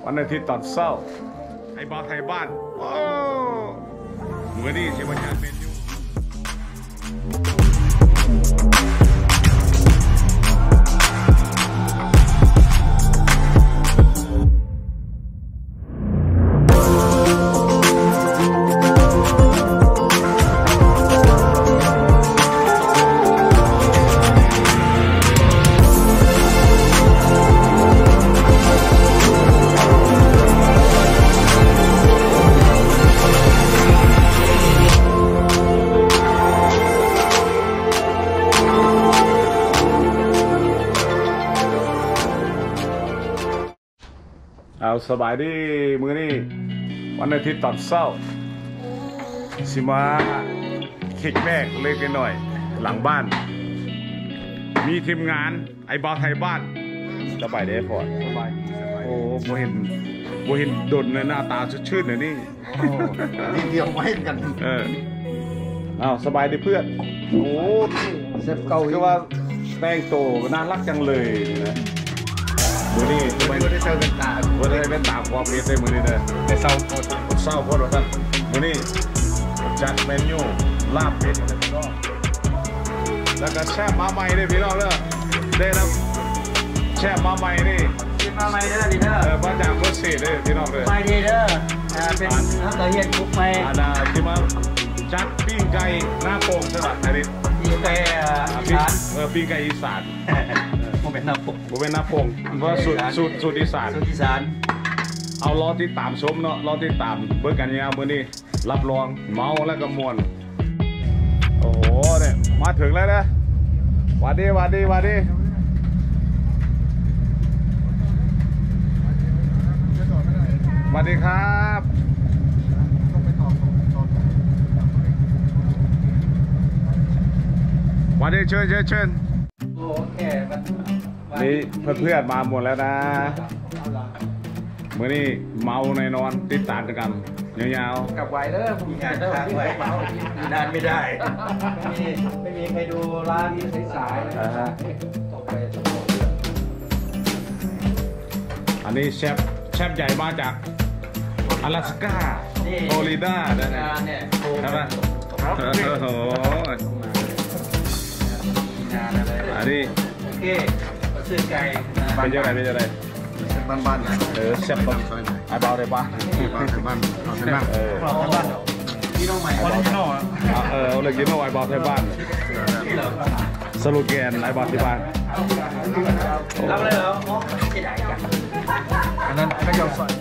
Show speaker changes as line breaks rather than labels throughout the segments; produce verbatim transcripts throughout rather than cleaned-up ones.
วันอาทิตย์ตอนเช้าไอ้บ้าไทยบ้านโอ้มือนี่เชฟวันยานเมนูเอาสบายดีมือนี่วันอาทิตย์ตอนเช้าสิมาคิกแม่เล็กหน่อยหลังบ้านมีทีมงานไอ้บ้าไทยบ้านสบายดีพอสบายโอ้โหเห็นโบเห็นดนหน้าตาชื่นๆเลยนี่
นี่เดียวไม่กัน
เอออ้าวสบายดีเพื่อนโอ้
เซฟเก่า
คือว่าแป้งโตน่ารักจังเลยนะมือนี่
ไม่ได้เจอเป็นตา
ไม่ได้เป็นตาความเรียนได้มือนี่เลย
แต่เศร้าโคตร
เศร้าโคตรท่านมือนี่จัดเมนูลาบเป็ดแล้วก็แช่มาใหม่ด้วยพี่น้องเด้อได้รับแช่มาใหม่นี่
มาใหม่เด้อดีเด้อ
มาจากโคเซ่ด้วยพี่น้องเด้อ
ใหม่ดีเด้อเป็นเขาเคยเห็นคุกใหม่
อาดาที่มาจัดปิ้งไก่หน้าโป่งใช่ไหมอันนี้
ปิ้งไก่อีสาน
เออปิ้งไก่อีสาน
ผมเป็นหน้าปก
ผมเป็นหน้าปงเพราะสูตรสูตรสูตรอีสาน
สูตรอีสาน
เอาล้อที่ตามชมเนาะล้อที่ตามเบิร์กันยาวมือนี้รับรองเมาแล้วก็มวนโอ้โหเนี่ยมาถึงแล้วนะวัดดีวัดดีวัดดีวัดดีครับวัดดีเชิญเชิญเชิญนี่เพื่อนๆมาหมดแล้วนะเมื่อนี้เมาในนอนติดตามกันยาว
ๆกับไวเด้อมีงานเด้อที่ไหวเมานานไม่ได้ไม่มีไม่มีใครดูร้านนี้สายๆนะตกไปตก
อันนี้เชฟเชฟใหญ่มาจาก阿拉斯ก้าฟลอริดาใช่ไหมใช่ไหมโอ้โหอันนี้
โอเคซื้อไก่
เป็นยังไงเป็นยังไง
บ้านบ้าน
เออเชฟบ้านไอ้เบาได้ปะ
บ้านบ้านเราใช่ไหมเออบ้านกิโน่ใหม่
ออริจินอลเออเลยกิโน่ไอ้เบาไทยบ้านสโลแกนไอ้เบาที่บ้าน
รับเลยเหรอจะได้กันอันนั้นอันนั้นยอมใส่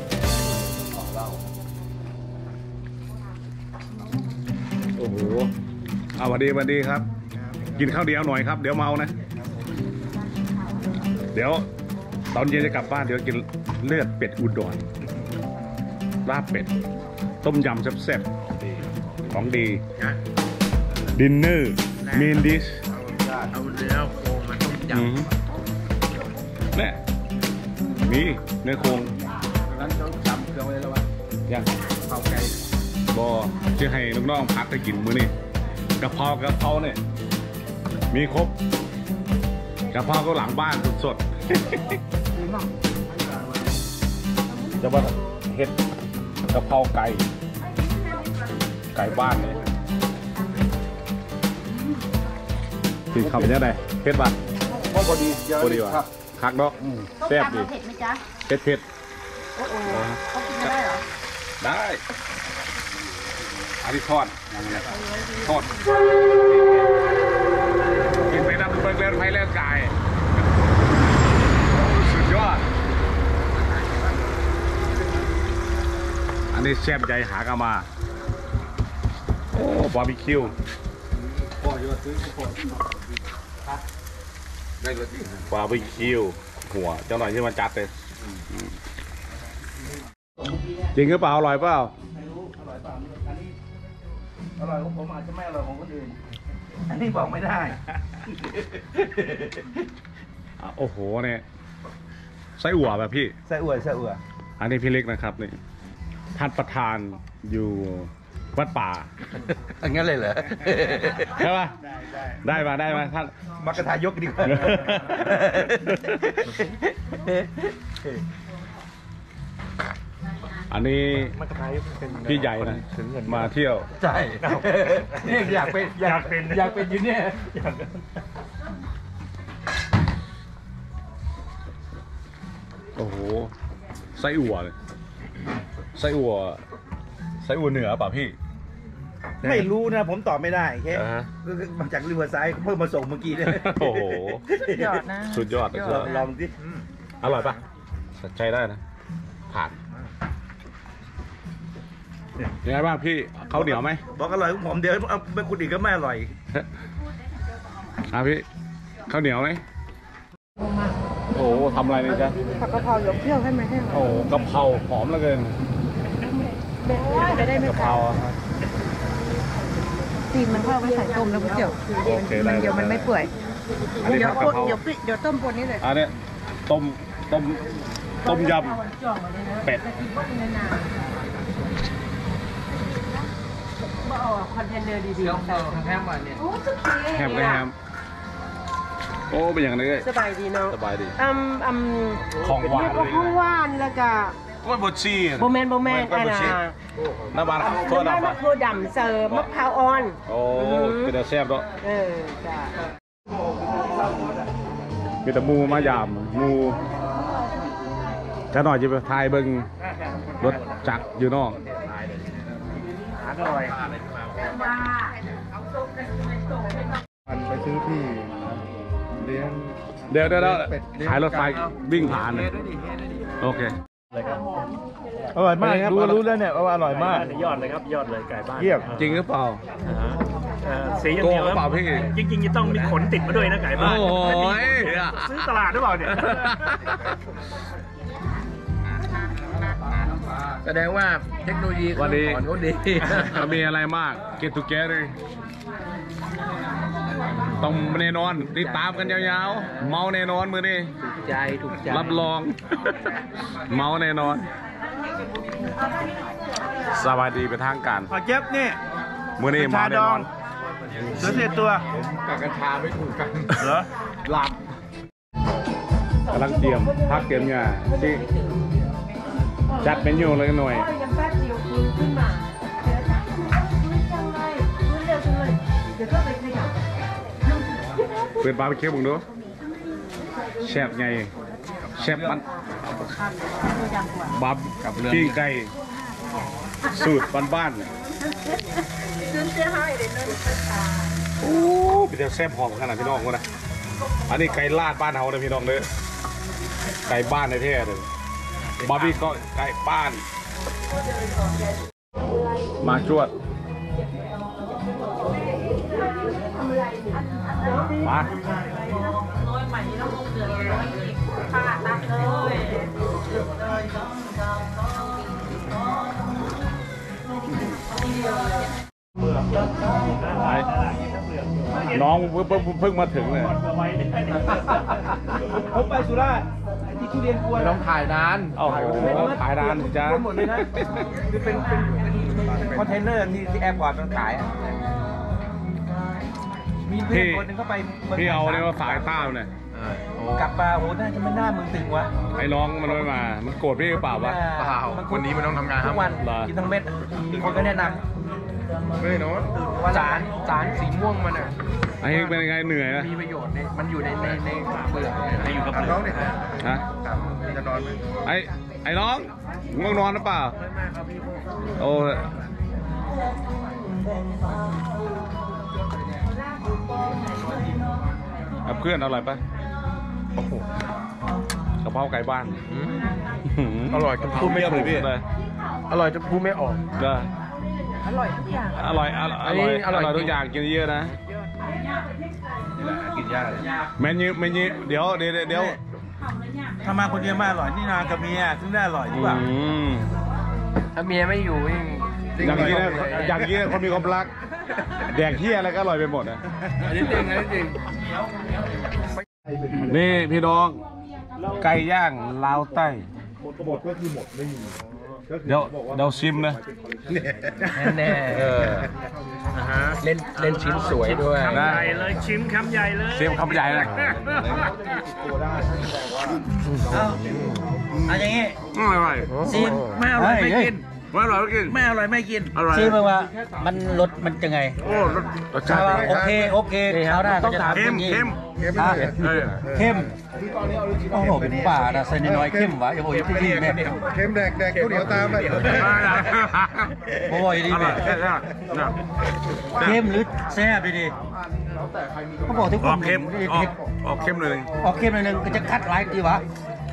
โอ้โหเอาวันดีวันดีครับกินข้าวเดียวหน่อยครับเดี๋ยวเมานะเดี๋ยวตอนเย็นจะกลับบ้านเดี๋ยวกินเลือดเป็ดอุดรลาบเป็ดต้มยำแซ่บๆของดีดินเนอร์เมนดิช
เอาแล้วโครงมันต้มย
ำเนี่ยมีเนื้อโครง
นั้นต้องจำเครื่องไว้แล้ววะ
ยัง
เผาไก่
บอจะให้น้องๆพักไปกินมื้อนี้กะเพรากะเพราเนี่ยมีครบกะเพราก็หลังบ้านสดๆจะว่าเห็ดกะเพราไก่ไก่บ้านเนี่ยกินข้าวเป็นยังไงเผ็ดป่ะ
พอดี
พอดีว่ะคักเนาะแซ่บดี
เผ็ดไหมจ๊ะ
เผ็ดเผ็ด
โอ้โหเขากินได้เหรอ
ได้อันนี้ทอดทอดกินไปน้ำเบิร์กเล่นไฟเล่นกายสุดยอดอันนี้แซ่บใหญ่หากามาโอ้บาร์บีคิวบาร์บีคิวหัวเจ้าหน่อยที่มันจัดเลยจริงหรือเปล่าอร่อยเปล่า
อร่อยของผมอาจจะไม่อร่อยของคนอื่นอันนี้บอกไม่ได้
โอ้โหเนี่ยไส้อั่วแบบพี่
ไส้อั่วไส้อั่ว
อันนี้พี่เล็กนะครับนี่ท่านประธานอยู่วัดป่า
อันงั้นเลยเหรอ
ใช่ป่ะได้ได้มาได้มาท่าน
มักกะทายกดีกว่า
กอันนี้พี่ใหญ่นะมาเที่ยว
ใช่เนี่ยอยากเป็นอยากเป็นอยากเป็นอยู่เนี่ย
โอ้โหไส้อั่วเลยไส้อั่วไส้อั่วเหนือป่ะพี่
ไม่รู้นะผมตอบไม่ได้แค่
อ่าฮะ
มาจากริเวอร์ไซด์เพิ่งมาส่งเมื่อกี้เนี่ย
โอ้โห
สุดยอดนะ
สุดยอดเลย
ลองดิ
อร่อยป่ะใจได้นะผ่านยังไงบ้างพี่ข้าวเหนียวไหม
บอกอร่อยของผมเดี๋ยวเอาไปคุณอีกก็ไม่อร่อย
อ่ะพี่ข้าวเหนียวไหมโอ้โหทำอะไรเนี่ยจ๊ะ
ผักกะเพราหยกเที่ยวให้ไหมให้ไหม
โอ้โหกะเพราหอมเหลือเกิน
จะได้ไม่
กะเพ
ขา
ราว อะครับ
ตีนมันเข้าไปใส่ต้มแล้วก๋วยเตี๋ยว
โอเคได้
มันเดี๋ยวมันไม่เปื่อย
อันนี้
เดี๋ยว
ผัดกะเพรา
เดี๋ยวปิเดี๋ยวต้มบนนี้เลย
อันนี้ต้มต้มต้มยำเป็ด
คอนเทนเนอร์ดีๆ
แฮมวันเนี่ย
แฮมก็แฮมโอ้เป็นอย่างไรเลย
สบายดีเนาะ
สบายดี
อืมอืม
ของหวาน
เรียกว่าของหวานแล้วก็
กล้วยบดชี
โบแมนโบแมน
กล้วย
อัน
บด
น่ะ
ชีน้ำมันทั่ว
น้ำมัน
ดำ
มะ
อ่ะ
กรูดดำเสิร์ฟมะพร้าวอ่อน
โอ้เป็นแต่แซ่บเนาะ
เออจ้ะ
เป็นแต่หมูมายามหมูจะหน่อยจะไปทายเบิ้งรถจักรอยู่นอก
อร่อย
ไปซื้อที่เลี้ยง
เดี๋ยวเดี๋ยวเดี๋ยว
เป็ดเลี้ยง
ขายรถไฟวิ่งผ่านเลยโอเค
อร่อยมากครับรู้รู้แล้วเนี่ยว่าอร่อยมาก
ยอดเลยครับยอดเลยไก่บ้าน
เยี่ยม
จริงหรือเปล่า
เอ่อสีอย่างเดียว
โกงหรือเปล่าพี่
จริงๆจะต้องมีขนติดมาด้วยนะไก่บ้าน
โอ้ย
ซื้อตลาดหรือเปล่าเนี่ย
แสดงว่าเทคโนโลยี
วันนี้
ก่อนเขาดี
จะมีอะไรมาก get together ต้องแน่นอนติดตามกันยาวๆ เมาแน่นอนมือนี่
ถูกใจถูกใจ
รับรอง เมาแน่นอน สวัสดีไปทางการ
ขอเจ็บนี่
มือนี่เมาแน่นอน
เสือเสียตัว
กับกัญชาไม่ถูกกัน
เหรอ
หลับกำลังเตรียมพักเตรียมยาที่จัดเมนูเลยหน่อย
ยังแป๊บเดียวฟื้นขึ้นมาเดี๋ยวฟื้นจังเลยฟื้นเร็วจังเลยเดี๋ยวต้องไปขยับ
เปิดบาร์บีคิวมึงดูแซ่บไงแซ่บมันบับกับปิ้งไก่สูตรบ้านๆเนี่ยโอ้เป็นแต่แซ่บหอมขนาดพี่น้องวะนะอันนี้ไก่ลาดบ้านเฮาเลยพี่น้องเด้อไก่บ้านในแท้เลยบาร์บีก็ไก่บ้าน มาจวดมาน้องเพิ่งเพิ่งเพิ่งมาถึงเลย
ผมไปสุราษฎร์ที่ทุเรียนกวน
ไม่ต้องถ่ายนาน
โอ้โหขายร้านจ้า
หมดเลยนะคือเป็นเป็นเป็นคอนเทนเนอร์ที่ที่แอร์พอร์ตมันขายอะมีเพื่อนคนหนึงเข้าไปมืง
พี่เอาเนี่ยมาฝากต้าเนี่ย
กลับมาโหน่าจะไม่น่ามึงตึงวะ
ไอ้น้องมันไม่มา มันโกรธพี่หรือเปล่าวะ
เปล่าวันนี้ไม่ต้องทำงานครับ
ทุกวัน
เหรอ
กินทั้งเม็ดมีคนก็แนะน
ไม่เนาะ
ำสารสารสีม่วงมันอ่ะ
ไอ้เฮงเป็นยังไงเหนื่อยนะ
มีประโยชน์ในมันอยู่ในในในเปลือกเนี่ย
อยู่กับ
น้องเนี่ย
ฮะ
จะนอนไหม
ไอ้ไอ้น้องง่วงนอนหรือเปล่าโอ้กับเพื่อนอร่อยปะโอ้โหกะเพราไก่บ้าน
อร่อยจนพูดไม่ถูก
เลย
อร่อยจนพูดไม่ออก
เลย
อร่อยทุกอย่าง
อร่อยอร่อยอร่อยอร่อยทุกอย่างกินเยอะนะ
กินยาก
เมนูเมนูเดี๋ยวเดี๋ยวเดี๋ยว
ถ้ามาคนเดียวไม่อร่อยนี่นากับเมียถึงได้อร่อยหรือเปล่า
อืม
ถ้าเมียไม่อยู่ยิ่ง
อย่างนี้นะอย่างนี้นะคนมีความรัก แดกเที่ยอะไรก็อร่อยไปหมดนะ
อันนี้จริงอันนี้จริง
นี่พี่น้อง ไก่ย่างลาวใต้
หมดก็คือหมดไม่มี
เดี๋ยวเดี๋ยวชิมนะ
แน่ๆเออเล่นเล่นชิ้นสวยด้วย
คำใหญ่เลยชิมคำใหญ่เลย
ชิมคำใหญ่นะ
เอาเอาอย่างงี้
อร่อย
ซีไม่อร่อยไม่กิน
ไม่อร่อยไม่กิน
ไม่อร่อยไม่กิน
อร่อย
ซีมาว่ามันรสมันจะไง
โอ้รสรสชา
ถ้า
ติ
ว่าโอเคโอเคเขาได้
ต้องถาม
เข้มเข้ม
อ่ะ
เออ
เข้มโอ้โหเป็นป่านะใส่น้อยๆเข้มวะอย่าบอกอย่าพูดดีแม่
เค็มแดกแดกข้าวเหนียวตามไป
โอ้ยดี
อ
แม่
ร่อยใช่ใช่
เข้มหรือแซ่บดีดีเขาบอกทุก
อ
ค
อน กเข้มออกออกเข้มเลย
ออกเข้มหน่อยนึงก็จะคัดไลค์ดีวะ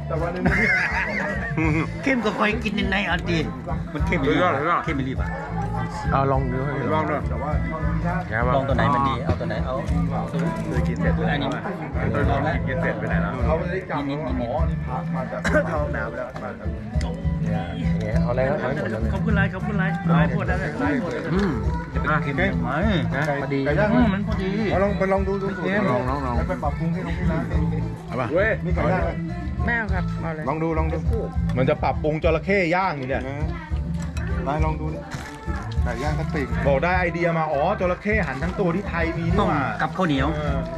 เข้มก็คอยกินยังไงเอาดีมันเข้มไม่รีบเข้มไม่รีบอ่ะ
เอาลองดูให้
ลองดู
ลองตัวไหนมันดีเอาตัวไหนเอาตัวกินเสร็จอันนี้ลองแล้วกินเสร็จไปไหนแล้ว
เขาไม่ได้จับ
นิดนิดนิด
มาจากท้องหนาวแล้ว
เอาอะไรครับขอบคุณไรขอบคุณไรไรหมดแล้วเลยไรหมดแล้ว
อืมจะเป็นเข้มไหมพอดี
ไก่ย่าง
มันพอดี
ลองไปลองดูดูลองลองลองไปปรับปรุงให้น้องที่ร้านเอาป่ะเว้ยมีไก่ย่าง
แม่ครับเอาเลย
ลองดูลองดูมันจะปรับปรุงจระเข้ย่างอยู่เนี่ยนายลองดูไก่ย่างกระติกบอกได้ไอเดียมาอ๋อจระเข้หันทั้งตัวที่ไทยมีนี่
ต้อง
หว่า
กับข้าวเหนียว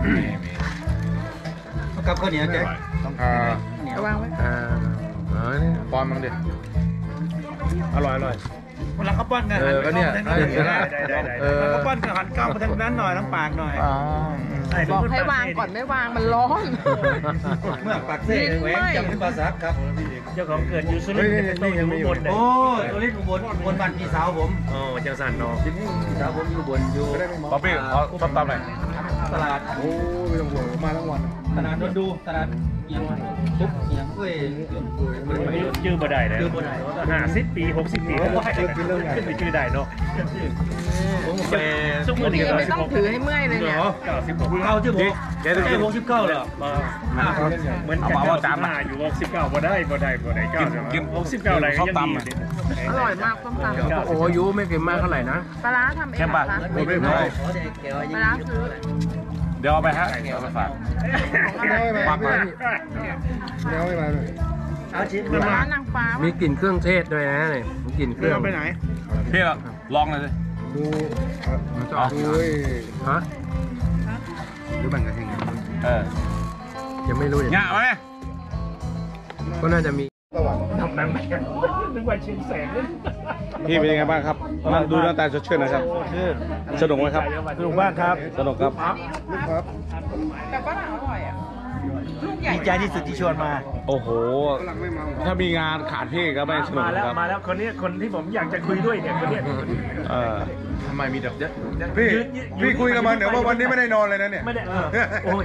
กับข้าวเหนียวเจ๊
ต้องอ่า
ระวังไว้
อ่าเออนี่ปอนมังดิอร่อยอร่อย
เวลาเขาป้อนกัน
เออก็เนี่ย
ได้ได้ได้ได้
เออ
เขาป้อนกันหันกล้องมาทางนั้นหน่อยทางปากหน่อย
อ๋อ
บอกให้วางก่อนไม่วางมันร้อน
เมื่อปากเซ่แหวนจำเป็นภาษาครับ
เจ้าของเกิดอยู่สุรินทร์ต้องอยู่บนเลย
โอ้ยตัวเล็กอุบลอุบลบ้านพี่สาวผม
อ๋อเจ้าสันเนาะ
พี่สาวผมอยู่บนอยู่
ป๊อปปี้ขอส้มตำหน่อย
ตลาด
โอ้ไม่ต้องห่วงมาทั้งวัน
ตลาดนนดูตลาดเอียงทุกเอียงเอ้ย
ชื่อบ่ได้เลยห้าสิบปีหกสิบปีขึ้นไปชื่อได้เนาะ
ผมไป
ซุ่ม
วันนี้ไม่ต้องถือให้เมื่อยเลยเนี่ย
เก้าสิบหก
เข้าชื่อผมแค่หกสิบเก้าเลย
เหมือนกันจานมาอยู่หกสิบเก้าบ่ได้บ่ได้บ่ได้เก้าหกสิบเก้าอะไรยังดี
อร่อยมากส้มตำ
โอ้ยุไม่เก่งมากเท่าไหร่นะ
ปลาร้าทำเองเหรอคะ
ไม่ไม่ไม่
ปลาร้าซื้อ
เดี๋ยวเอาไปฮะเอาไปฝาก
ปักไว้เนี้ยไม่มาเลย
เอาชิ้น
ปลาร้านางฟ้า
มี
มี
กลิ่นเครื่องเทศด้วยนะนี่มีกลิ่นเครื่อง
ไปไหน
พี่ลองเลยสิ
ดูอ๋อโอ้ย
ฮะ
หรือแบ่งกันเอง
เออ
ยังไม่รู้อย่าง
เงี้ยไหม
ก็น่าจะมี
ตะวัน
ทำนั้นนึกว่าชิ้นแสง
พี่เป็นยังไงบ้างครับนั่งดูหน้าตาสดชื่นนะครับสนุกไหมครับ
สนุกมากครับ
สนุกครับ
ลูกครับ
แต่ฝรั่งอร่อยอ่ะลูกใหญ่
ดีใจที่สุดที่ชวนมา
โอ้โห ถ้ามีงานขาดพี่ก็ไม่สนุก
มาแล้ว
ครับ
มาแล้วคนนี้คนที่ผมอยากจะคุยด้วยเนี่ยคนนี้
เออ
ทำไมมีดอกเยอะพี่พี่คุยกับมันเดี๋ยวว่าวันนี้ไม่ได้นอนเลยนะเนี่ย
ไม่ได้โอ้ย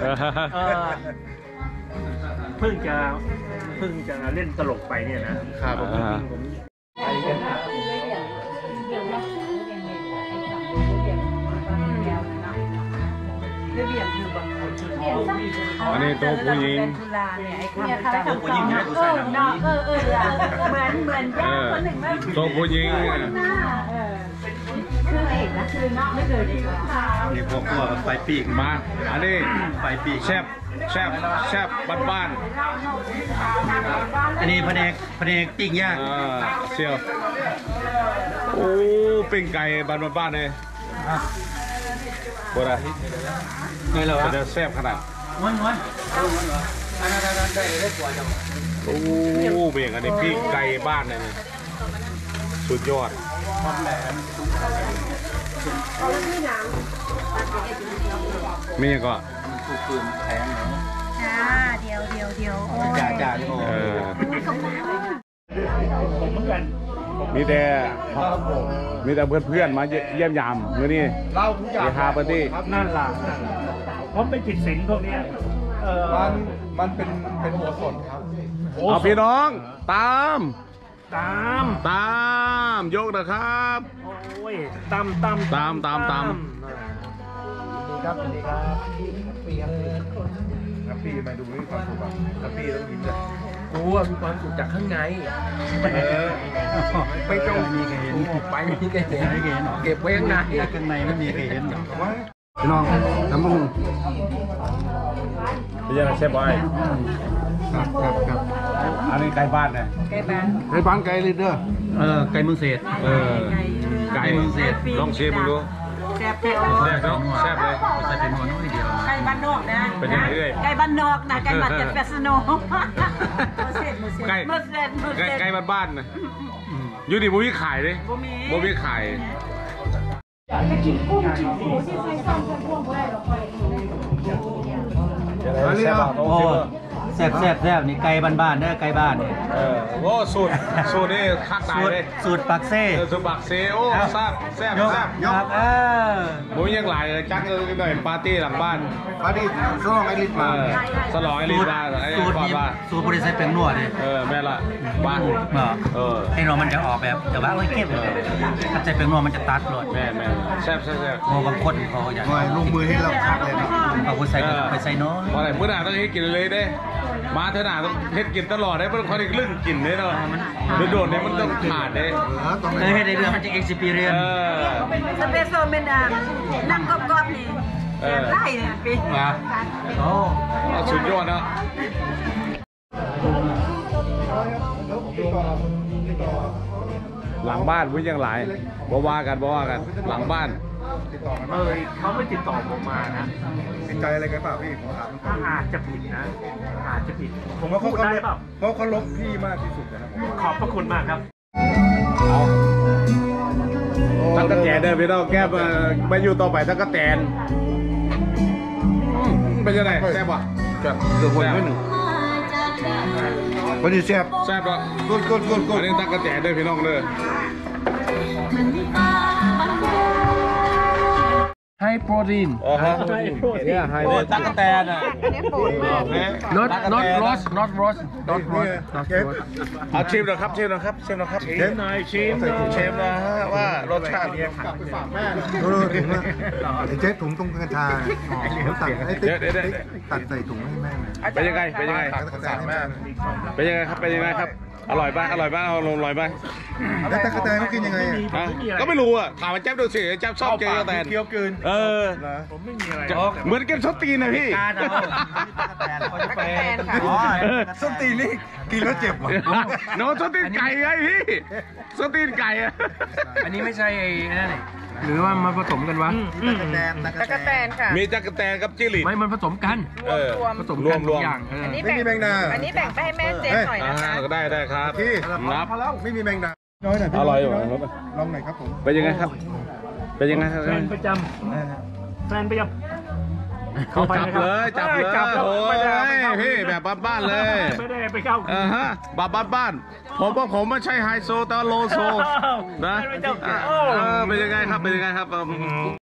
เพิ่งจะเพิ่งจะเล่นตลกไปเนี่ยนะครับ
อ่า
ระเบียบอยู่แบบ
อันนี้ตัวผู้หญิง
จุฬาเนี่ยไอ้เนี่ยค่ะตัวผู้หญิงเออเนาะเออเออเหมือนเหมือนญาติคนหนึ่งว่า
ตัวผู้หญิง
หน้าเออคือเอกนะคือเนาะไม่เคยดีกว่า
นี่พวกพวกไฟปีก
มา อันนี้
ไฟปีก
แซบแซบแซบบ้าน
อันนี้แผนกแผนกปิ้งย่าง
ๆอ่าเชียวโอ้ปิ้งไก่บ้านบ้านๆเลยบัวอะไร
นี่เหรอวะ
จะแซ่บขนาด
ม้วนม้วนอันนั้นอันนั้นได้ได้กว่าจัง
โอ้เบี่ยงอันนี้ปิ้งไก่บ้านเลยนี่สุดยอด มีก็
ถูกปืนแทง
จ้าเดียวเดียวเดียว
จ่าจ่าที่โอ้
เออ
ผมเหมือนกัน
มีแต่มีแต่เพื่อนๆมาเยี่ยมยามเมื่อนี้
เล่าทุกอย่าง
เฮฮาปาร์ตี้
นั่นล่ะผมไปจิตศิลป์พวกนี้เออ
มันมันเป็นเป็นหัวสนครับ
เอาพี่น้องตาม
ตาม
ตามยกนะครับ
โอ้ยตามตาม
ตามตามตาม
ดีครับดีครับปีครับครับปีมาดูนี่ความสุขอ่ะครับปีต้องยิ้มเลย
กูว่ามีความสุขจากข้างใน
เออ
ไม่ต้องมีใครเห็นไปไม่มีใครเห็นเก็บไว้ข้างใน
ข้างในไม่มีใครเห็นหรอก
พี่น้องน้ำมัน
พี่ยังเชฟบอย
ครับครับครับ
อันนี้ไก่บ้านเนี่ย
ไก่บ้าน
ไก่บ้านไก่ลิเดอร์
เออไก่เมืองเศษ
เออไก่ลองเชฟมึงดู
ไก่ซ่บแท้
แซ่บเนาะแซ่บเลย
ใส่เป็นหัวน้อยเดียว
ไก่บ้านนอกนะ
เป็นยังไงเอ้ย
ไก่บ้านนอกนะไก่บ้านแต่แฟชั่นโน่
ไก่
เมื่อเสร็จเมื่อเส
ใกล้
ร็จ
ใกล้บ้านๆนะอยู่ดีบุ้ยขายเลย
บ่มี
บุ้ยขาย
โอ้แซ่บแซ่บแซ่บนี่ไก่บ้านๆเด้อไก่บ้านนี่
เออโอ้สูตรสูตรนี่คักตาย
สูตร
เลย
สูตรปักเซ่
เออสูตรบักเซโอ้แซ่บแซ่บแซ่บ
ครับเออ
บุ้ยยังหลายเลยจักเลยหน่อยปาร์ตี้หลังบ้าน
ปาดิสลองไอริส
เอ
มา
อสลองไอรีบ้านไอ้
สูตร
ก่อน
นี้
ว่า
สูตรบริษัทเป็นนัวดิ
เออแม่ละบ้าน
เนาะ
เออ
ไอ้เนาะมันจะออกแบบแต่ว่าโอ้ยเก็บเลยถ้าใจเป็นนัวมันจะตัดเลย
แม่แม่แซ่บแซ่บแซ่บ
โอ้บางคนเขาอยาก
ลงมือให้เราคักเลยนะ
เอาคนใส่ก็ไปใส่น้อย
เพราะอะไรเมื่อหน้าต้องให้กินเลยเด้ มาเถอะหนาต้องเฮ็ดกินตลอดได้เพราะเขาได้เรื่องกินเนี่ยเนาะโดดๆเนี่ยมันต้องขาดเด้
เคยให้ในเรื่องมันจะ experience
เออ
สเปซโซเมนอ่ะนั่งกอบๆนี่แซ่บไล่เนี่ยปี
มาโอ้
เอาสุดยอดนะหลังบ้านวิ่งยังหลายบ่ว่ากันบ่ว่ากันหลังบ้าน
เออเขาไม่ติดต่อผมมานะ
ติดใจอะไรกันเปล่าพี่ผมถาม
ถ้าอาจจะผิดนะ อาจจะผิด
ผมว่าเขา
พูด
เขา
ได้เปล่า
เพราะเขาลบพี่มากที่สุดนะครับผม
ขอบพระคุณมากครับ
ตั๊กแตนเดินไปนอกแก้มมาอยู่ต่อไปตั๊กแตนเป็นยังไงแซ่บป่ะ
ครับเกือบคนขึ้นวันนี้แซ่บ
แซ่บป่ะ
กดกดกดก
อั
ด
นนี้ตั๊กแตนเดินพี่น้องเลย
ให้โปรตีน
อ๋อฮะเนี่ยไฮโอ้ตั๊กแตนอ่ะ
not not roast not roast not roast not
เชฟ
roast
เอาชิมหน่อยครับชิมหน่อยครับชิมหน่อยครับ
เชฟนายเชฟ
เชฟนะฮะว่ารสชาติ
ดูดูถุงนะไอ้เจ๊ถุงตรงกัญชาผมตัดไอ้ติ๊กตัดใส่ถุงให้แม่
เป็นยังไงเป็นยังไง
ตัดใส่แม่
เป็นยังไงครับเป็นยังไงครับอร่อยป่ะอร่อยป่ะเอาลงอร่อยป่ะ
แล้วตะกะแตนเขากินยังไงอ่ะ
ฮะก็ไม่รู้อ่ะถามว่าแจ๊บดูสิแจ๊บชอบเจอตั๊กแตน
เคี้ยวเกิน
เออ
ผมไม่มีอะไร
เหมือนกินส้นตีนนะพี่
การเอาเขาจะไป
ส้นตีนนี่กินแล้วเจ็บว่ะ
โน้ตส้นตีนไก่ไงพี่ส้นตีนไก่อะ
อันนี้ไม่ใช่ไอ้นั่นนี่หรือว่ามาผสมกันวะ
ตะกะแตนตะกะแตน
มีจักรแตนกับจิริต
ไม่มันผสมกัน
เออ
ผสม
รว
กั
ม
น
ร
ทุ
ว
ก
ม
อย่างเออ
ไม่มีแมงดา
อันนี้แบ่งไปให้แม่เจฟหน่อย
อ่า
นะคะ
ก็ได้ได้ครับ
พี่
นับ
พอแล้วไม่มีแมงดาน้อยหน่อย
อร่อยอยู่
ลองหน่อยครับผม
เป็นยังไงครับ เป็นยังไงครับ
แฟนประจำแฟนประจำเข้าไป
จับ
นะครั
เลยจับเลย
จับแล้ว
โอ้
ไม่ได้ไป
ย
เข้า
พี่แบบบ้านๆเลย
ไม่ได้ไปเข้า
เออฮะแบบบ้านๆผมว่าผมไม่ใช่ไฮโซแต่ว่าโลโซนะ
ไม่เจ้า
เออเป็นยังไงครับเป็นยังไงครับ